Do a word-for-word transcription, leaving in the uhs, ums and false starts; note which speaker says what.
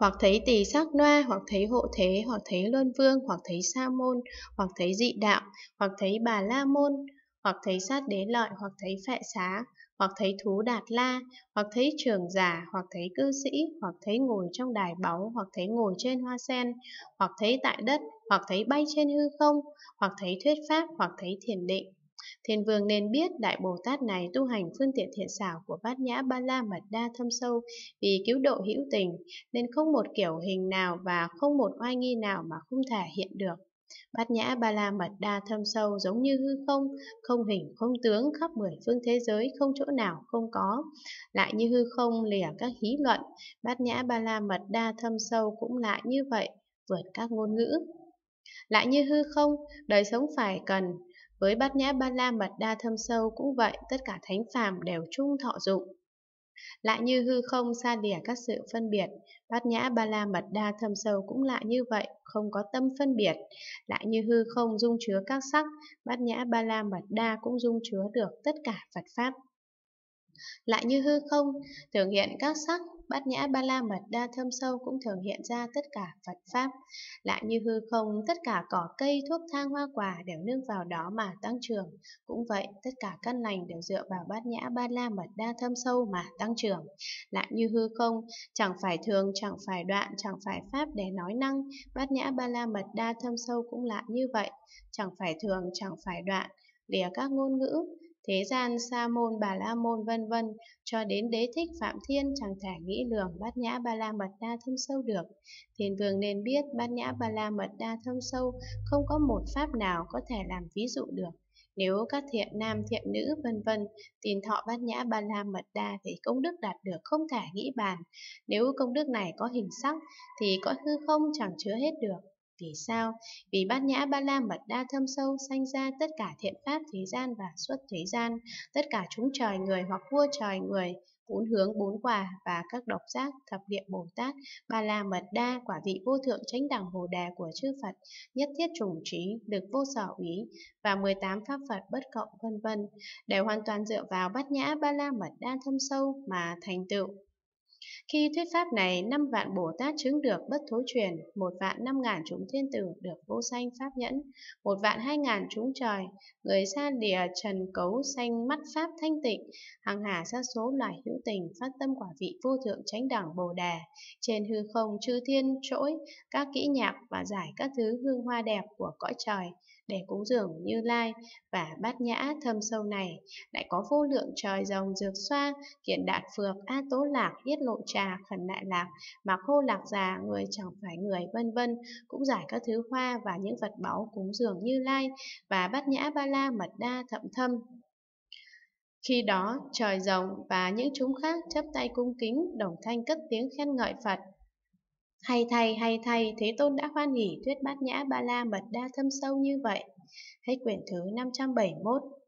Speaker 1: hoặc thấy Tỳ Sắc Noa, hoặc thấy Hộ Thế, hoặc thấy Luân Vương, hoặc thấy Sa Môn, hoặc thấy Dị Đạo, hoặc thấy Bà La Môn, hoặc thấy Sát Đế Lợi, hoặc thấy Phệ Xá, hoặc thấy Thú Đạt La, hoặc thấy Trưởng Giả, hoặc thấy Cư Sĩ, hoặc thấy ngồi trong đài báu, hoặc thấy ngồi trên hoa sen, hoặc thấy tại đất, hoặc thấy bay trên hư không, hoặc thấy thuyết pháp, hoặc thấy thiền định. Thiên vương nên biết Đại Bồ Tát này tu hành phương tiện thiện xảo của Bát Nhã Ba La Mật Đa thâm sâu, vì cứu độ hữu tình nên không một kiểu hình nào và không một oai nghi nào mà không thể hiện được. Bát Nhã Ba La Mật Đa thâm sâu giống như hư không, không hình không tướng, khắp mười phương thế giới không chỗ nào không có. Lại như hư không lìa các hí luận, Bát Nhã Ba La Mật Đa thâm sâu cũng lại như vậy, vượt các ngôn ngữ. Lại như hư không, đời sống phải cần. Với Bát Nhã Ba La Mật Đa thâm sâu cũng vậy, tất cả thánh phàm đều chung thọ dụng. Lại như hư không xa lìa các sự phân biệt, Bát Nhã Ba La Mật Đa thâm sâu cũng lại như vậy, không có tâm phân biệt. Lại như hư không dung chứa các sắc, Bát Nhã Ba La Mật Đa cũng dung chứa được tất cả Phật pháp. Lại như hư không thường hiện các sắc, Bát Nhã Ba La Mật Đa thâm sâu cũng thường hiện ra tất cả Phật pháp. Lại như hư không, tất cả cỏ cây, thuốc thang, hoa quả đều nương vào đó mà tăng trưởng. Cũng vậy, tất cả căn lành đều dựa vào Bát Nhã Ba La Mật Đa thâm sâu mà tăng trưởng. Lại như hư không, chẳng phải thường, chẳng phải đoạn, chẳng phải pháp để nói năng, Bát Nhã Ba La Mật Đa thâm sâu cũng lại như vậy, chẳng phải thường, chẳng phải đoạn, lìa các ngôn ngữ. Thế gian Sa Môn, Bà La Môn vân vân cho đến Đế Thích Phạm Thiên chẳng thể nghĩ lường Bát Nhã Ba La Mật Đa thâm sâu được. Thiên vương nên biết Bát Nhã Ba La Mật Đa thâm sâu không có một pháp nào có thể làm ví dụ được. Nếu các thiện nam thiện nữ vân vân tin thọ Bát Nhã Ba La Mật Đa thì công đức đạt được không thể nghĩ bàn. Nếu công đức này có hình sắc thì cõi hư không chẳng chứa hết được. Vì sao? Vì Bát Nhã Ba La Mật Đa thâm sâu sanh ra tất cả thiện pháp thế gian và xuất thế gian, tất cả chúng trời người hoặc vua trời người, bốn hướng bốn quả và các độc giác, thập địa Bồ Tát, Ba La Mật Đa, quả vị vô thượng chánh đẳng Bồ Đề của chư Phật, nhất thiết chủng trí, lực vô sở úy và mười tám pháp Phật bất cộng vân vân đều hoàn toàn dựa vào Bát Nhã Ba La Mật Đa thâm sâu mà thành tựu. Khi thuyết pháp này, năm vạn Bồ Tát chứng được bất thối truyền, một vạn năm ngàn chúng thiên tử được vô sanh pháp nhẫn, một vạn hai ngàn chúng trời, người xa lìa trần cấu sanh mắt pháp thanh tịnh, hàng hà sa số loài hữu tình phát tâm quả vị vô thượng chánh đẳng Bồ Đề, trên hư không chư thiên trỗi các kỹ nhạc và giải các thứ hương hoa đẹp của cõi trời để cúng dường Như Lai. Và Bát Nhã thâm sâu này lại có vô lượng trời rồng dược xoa, kiện đạt phược, a tố lạc, yết lộ trà, khẩn nại lạc, mạc khô lạc già, người chẳng phải người vân vân cũng giải các thứ hoa và những vật báu cúng dường Như Lai và Bát Nhã Ba La Mật Đa thậm thâm. Khi đó trời rồng và những chúng khác chắp tay cung kính, đồng thanh cất tiếng khen ngợi Phật. Hay thay, hay thay, Thế Tôn đã hoan hỉ thuyết Bát Nhã Ba La Mật Đa thâm sâu như vậy. Hết quyển thứ năm trăm bảy mươi mốt.